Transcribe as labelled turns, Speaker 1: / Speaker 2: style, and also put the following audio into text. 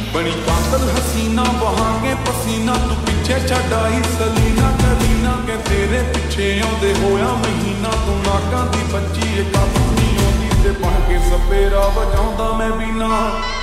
Speaker 1: बनी पागल हसीना बहा के पसीना तू पिछे छड़ाई सलीना करीना के तेरे पिछे आउंदे होया महीना तू नाकां दी बच्ची काबू नहीं आउंदी ते बन के सपेरा वजाउंदा मैं भी ना